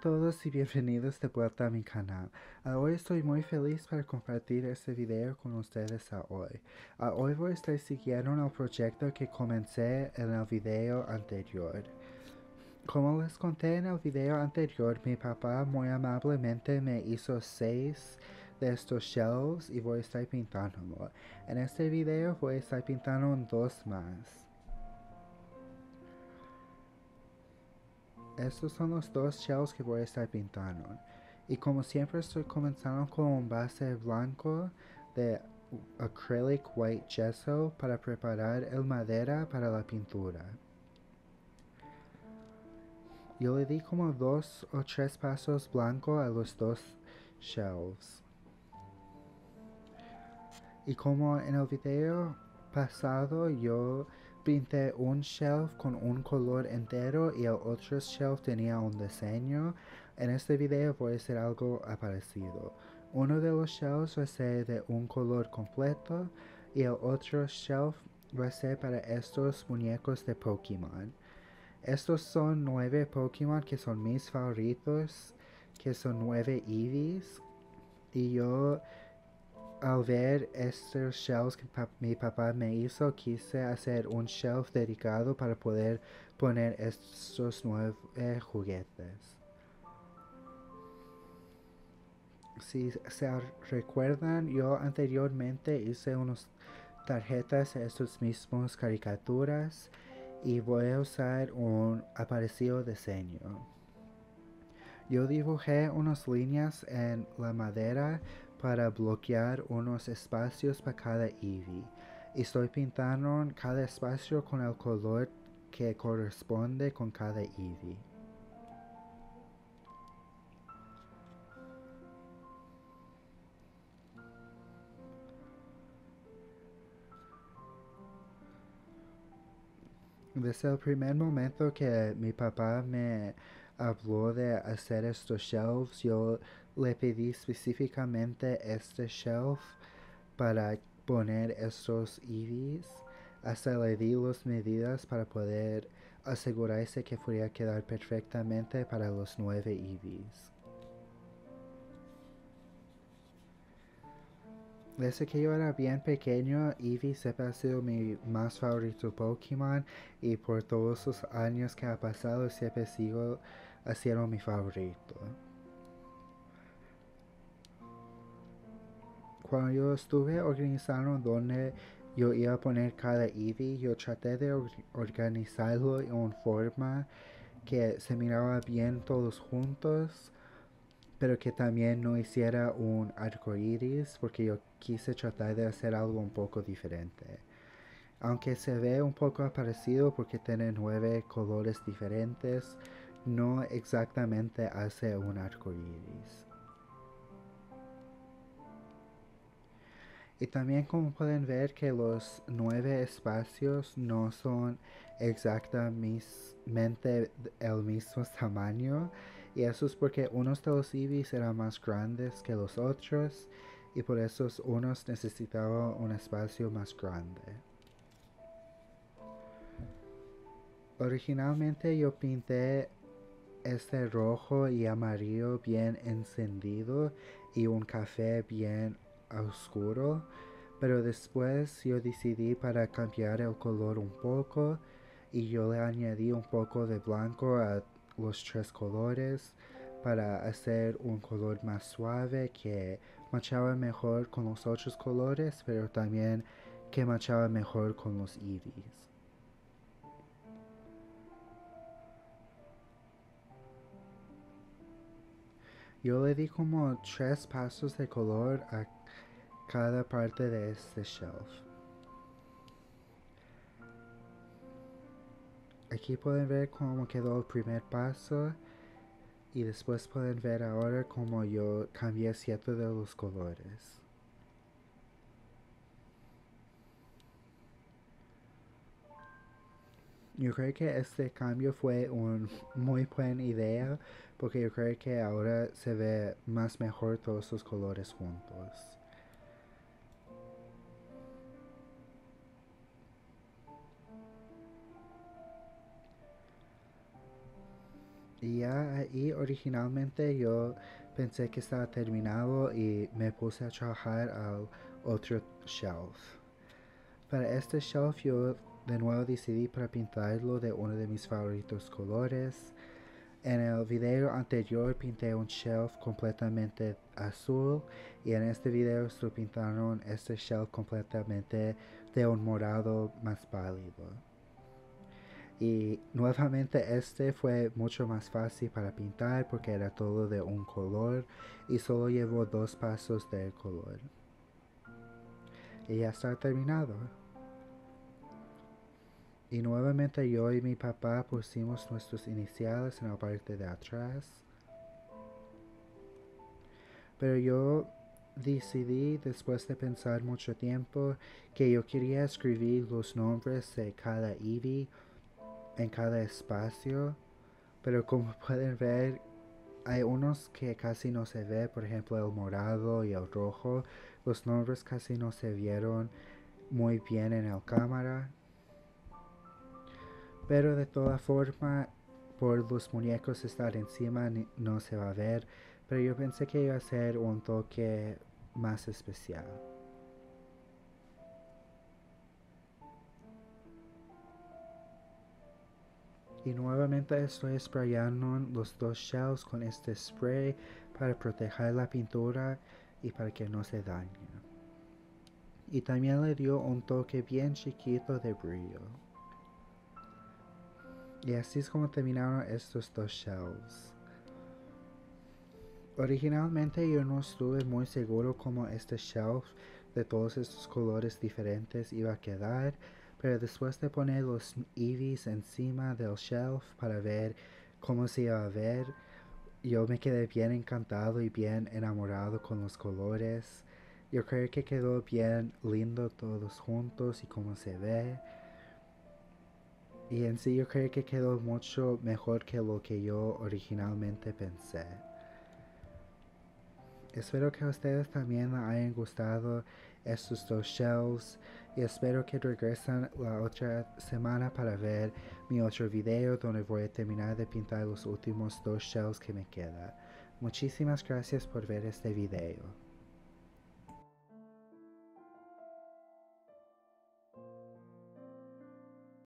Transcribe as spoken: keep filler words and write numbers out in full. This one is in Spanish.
todos y bienvenidos de vuelta a mi canal. Uh, hoy estoy muy feliz para compartir este video con ustedes a hoy. Uh, hoy voy a estar siguiendo el proyecto que comencé en el video anterior. Como les conté en el video anterior, mi papá muy amablemente me hizo seis de estos shelves y voy a estar pintándolo. En este video voy a estar pintando dos más. Estos son los dos shells que voy a estar pintando. Y como siempre estoy comenzando con un base blanco de acrylic white gesso para preparar el madera para la pintura. Yo le di como dos o tres pasos blanco a los dos shells. Y como en el video pasado yo pinté un shelf con un color entero y el otro shelf tenía un diseño, en este video voy a hacer algo parecido. Uno de los shelves va a ser de un color completo y el otro shelf va a ser para estos muñecos de Pokémon. Estos son nueve Pokémon que son mis favoritos, que son nueve Eevees, y yo al ver estos shelves que pa mi papá me hizo, quise hacer un shelf dedicado para poder poner estos nueve juguetes. Si se recuerdan, yo anteriormente hice unas tarjetas de estos mismos caricaturas y voy a usar un parecido diseño. Yo dibujé unas líneas en la madera para bloquear unos espacios para cada Eevee. Estoy pintando cada espacio con el color que corresponde con cada Eevee. Desde el primer momento que mi papá me habló de hacer estos shelves, yo le pedí específicamente este shelf para poner estos Eevees. Hasta le di las medidas para poder asegurarse que fuera a quedar perfectamente para los nueve Eevees. Desde que yo era bien pequeño, Eevee siempre ha sido mi más favorito Pokémon y por todos los años que ha pasado siempre sigo siendo mi favorito. Cuando yo estuve organizando donde yo iba a poner cada Eevee, yo traté de or organizarlo en una forma que se miraba bien todos juntos, pero que también no hiciera un arco iris, porque yo quise tratar de hacer algo un poco diferente. Aunque se ve un poco parecido porque tiene nueve colores diferentes, no exactamente hace un arco iris. Y también como pueden ver que los nueve espacios no son exactamente el mismo tamaño, y eso es porque unos de los Eevees eran más grandes que los otros y por eso unos necesitaban un espacio más grande. Originalmente yo pinté este rojo y amarillo bien encendido y un café bien oscuro, pero después yo decidí para cambiar el color un poco y yo le añadí un poco de blanco a los tres colores para hacer un color más suave que machaba mejor con los otros colores, pero también que machaba mejor con los Eevees. Yo le di como tres pasos de color a cada parte de este shelf. Aquí pueden ver cómo quedó el primer paso y después pueden ver ahora cómo yo cambié cierto de los colores. Yo creo que este cambio fue una muy buena idea porque yo creo que ahora se ve más mejor todos los colores juntos. Y ya ahí originalmente yo pensé que estaba terminado y me puse a trabajar al otro shelf. Para este shelf yo de nuevo decidí para pintarlo de uno de mis favoritos colores. En el video anterior pinté un shelf completamente azul y en este video estoy pintando este shelf completamente de un morado más pálido. Y nuevamente este fue mucho más fácil para pintar porque era todo de un color y solo llevó dos pasos del color. Y ya está terminado. Y nuevamente yo y mi papá pusimos nuestros iniciales en la parte de atrás. Pero yo decidí después de pensar mucho tiempo que yo quería escribir los nombres de cada Eevee en cada espacio. Pero como pueden ver hay unos que casi no se ve, por ejemplo el morado y el rojo. Los nombres casi no se vieron muy bien en la cámara. Pero de toda forma, por los muñecos estar encima no se va a ver. Pero yo pensé que iba a ser un toque más especial. Y nuevamente estoy sprayando los dos shells con este spray para proteger la pintura y para que no se dañe. Y también le dio un toque bien chiquito de brillo. Y así es como terminaron estos dos shells. Originalmente yo no estuve muy seguro cómo este shelf de todos estos colores diferentes iba a quedar, pero después de poner los Eevees encima del shelf para ver cómo se iba a ver, yo me quedé bien encantado y bien enamorado con los colores. Yo creo que quedó bien lindo todos juntos y cómo se ve. Y en sí yo creo que quedó mucho mejor que lo que yo originalmente pensé. Espero que a ustedes también les hayan gustado estos dos shells y espero que regresen la otra semana para ver mi otro video donde voy a terminar de pintar los últimos dos shells que me quedan. Muchísimas gracias por ver este video.